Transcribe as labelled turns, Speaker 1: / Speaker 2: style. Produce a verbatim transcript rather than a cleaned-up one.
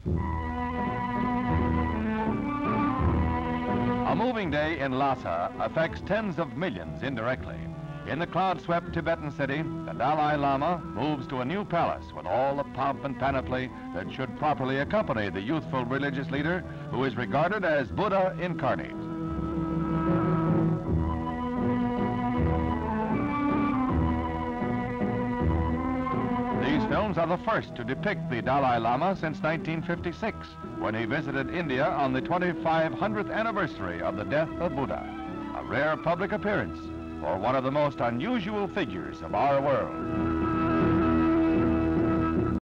Speaker 1: A moving day in Lhasa affects tens of millions indirectly. In the cloud-swept Tibetan city, the Dalai Lama moves to a new palace with all the pomp and panoply that should properly accompany the youthful religious leader who is regarded as Buddha incarnate. These films are the first to depict the Dalai Lama since nineteen fifty-six, when he visited India on the twenty-five hundredth anniversary of the death of Buddha, a rare public appearance for one of the most unusual figures of our world.